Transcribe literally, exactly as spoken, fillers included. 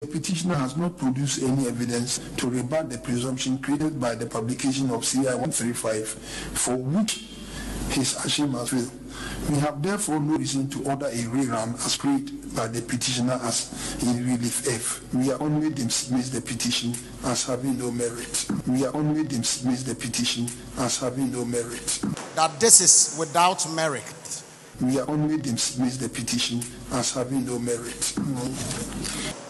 petitioner has not produced any evidence to rebut the presumption created by the publication of C I one thirty-five, for which his action must fail. We have therefore no reason to order a rerun as created by the petitioner as in relief F. We are only dismiss the petition as having no merit. We are only dismiss the petition as having no merit. That this is without merit. We are only dismiss the petition as having no merit. No.